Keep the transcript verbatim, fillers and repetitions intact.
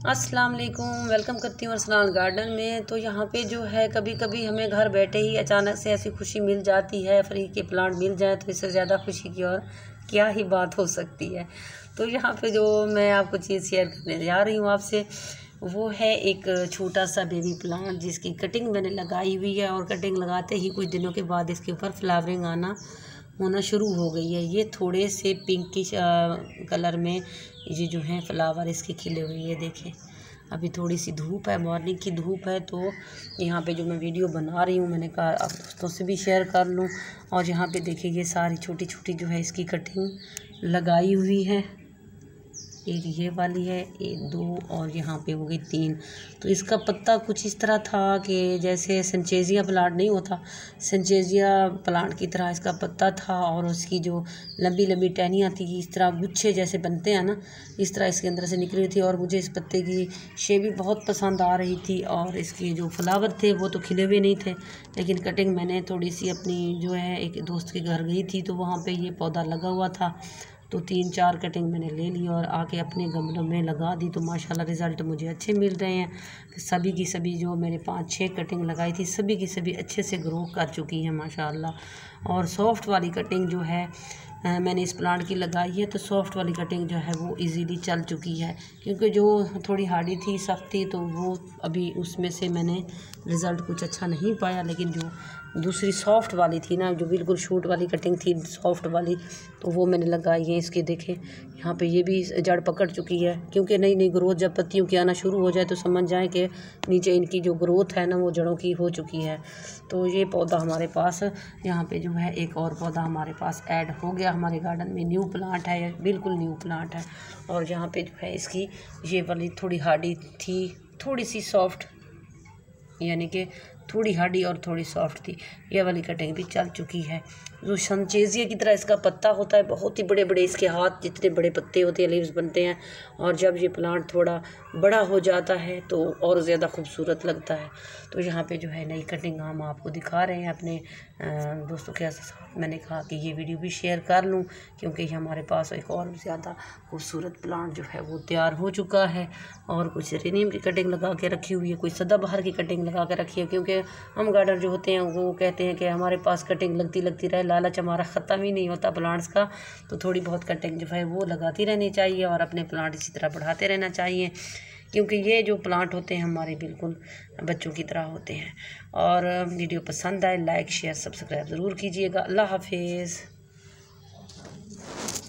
अस्सलाम वालेकुम, वेलकम करती हूँ अरसलान गार्डन में। तो यहाँ पे जो है कभी कभी हमें घर बैठे ही अचानक से ऐसी खुशी मिल जाती है, फ्री के प्लांट मिल जाए तो इससे ज़्यादा खुशी की और क्या ही बात हो सकती है। तो यहाँ पे जो मैं आपको चीज़ शेयर करने जा रही हूँ आपसे, वो है एक छोटा सा बेबी प्लांट जिसकी कटिंग मैंने लगाई हुई है, और कटिंग लगाते ही कुछ दिनों के बाद इसके ऊपर फ्लावरिंग आना होना शुरू हो गई है। ये थोड़े से पिंकिश कलर में ये जो हैं फ्लावर इसके खिले हुए हैं, देखें। अभी थोड़ी सी धूप है, मॉर्निंग की धूप है, तो यहाँ पे जो मैं वीडियो बना रही हूँ मैंने कहा अब दोस्तों से भी शेयर कर लूँ। और यहाँ पे देखिए ये सारी छोटी छोटी जो है इसकी कटिंग लगाई हुई है। एक ये वाली है, एक दो, और यहाँ पे हो गई तीन। तो इसका पत्ता कुछ इस तरह था कि जैसे सेंचेजिया प्लांट नहीं होता, सेंचेजिया प्लांट की तरह इसका पत्ता था, और उसकी जो लंबी लंबी टहनियाँ थी इस तरह गुच्छे जैसे बनते हैं ना, इस तरह इसके अंदर से निकली थी। और मुझे इस पत्ते की शेप भी बहुत पसंद आ रही थी, और इसके जो फ्लावर थे वो तो खिले हुए नहीं थे, लेकिन कटिंग मैंने थोड़ी सी अपनी जो है एक दोस्त के घर गई थी तो वहाँ पर ये पौधा लगा हुआ था, तो तीन चार कटिंग मैंने ले ली और आके अपने गमलों में लगा दी। तो माशाल्लाह रिज़ल्ट मुझे अच्छे मिल रहे हैं। सभी की सभी जो मैंने पाँच छः कटिंग लगाई थी सभी की सभी अच्छे से ग्रो कर चुकी हैं माशाल्लाह। और सॉफ्ट वाली कटिंग जो है मैंने इस प्लांट की लगाई है, तो सॉफ्ट वाली कटिंग जो है वो इजीली चल चुकी है, क्योंकि जो थोड़ी हार्डी थी सख्त थी तो वो अभी उसमें से मैंने रिज़ल्ट कुछ अच्छा नहीं पाया। लेकिन जो दूसरी सॉफ्ट वाली थी ना, जो बिल्कुल शूट वाली कटिंग थी सॉफ्ट वाली, तो वो मैंने लगाई है। इसके देखें यहाँ पे ये भी जड़ पकड़ चुकी है, क्योंकि नई नई ग्रोथ जब पत्तियों की आना शुरू हो जाए तो समझ जाए कि नीचे इनकी जो ग्रोथ है ना वो जड़ों की हो चुकी है। तो ये पौधा हमारे पास यहाँ पे जो है एक और पौधा हमारे पास ऐड हो गया हमारे गार्डन में। न्यू प्लांट है, बिल्कुल न्यू प्लांट है। और यहाँ पे जो है इसकी ये वाली थोड़ी हार्डी थी, थोड़ी सी सॉफ्ट, यानी कि थोड़ी हार्डी और थोड़ी सॉफ्ट थी। ये वाली कटिंग भी चल चुकी है। जो संचेजिया की तरह इसका पत्ता होता है, बहुत ही बड़े बड़े इसके हाथ जितने बड़े पत्ते होते हैं, लीव्स बनते हैं, और जब ये प्लांट थोड़ा बड़ा हो जाता है तो और ज़्यादा खूबसूरत लगता है। तो यहाँ पे जो है नई कटिंग हम आपको दिखा रहे हैं अपने दोस्तों के साथ। मैंने कहा कि ये वीडियो भी शेयर कर लूँ, क्योंकि हमारे पास एक और ज़्यादा खूबसूरत प्लांट जो है वो तैयार हो चुका है। और कुछ रेनियम की कटिंग लगा के रखी हुई है, कोई सदाबहार की कटिंग लगा के रखी है, क्योंकि हम गार्डनर जो होते हैं वो कहते हैं कि हमारे पास कटिंग लगती लगती रहे, लालच हमारा ख़त्म ही नहीं होता प्लांट्स का। तो थोड़ी बहुत कटिंग जो है वो लगाती रहनी चाहिए और अपने प्लांट इसी तरह बढ़ाते रहना चाहिए, क्योंकि ये जो प्लांट होते हैं हमारे बिल्कुल बच्चों की तरह होते हैं। और वीडियो पसंद आए लाइक शेयर सब्सक्राइब ज़रूर कीजिएगा। अल्लाह हाफिज़।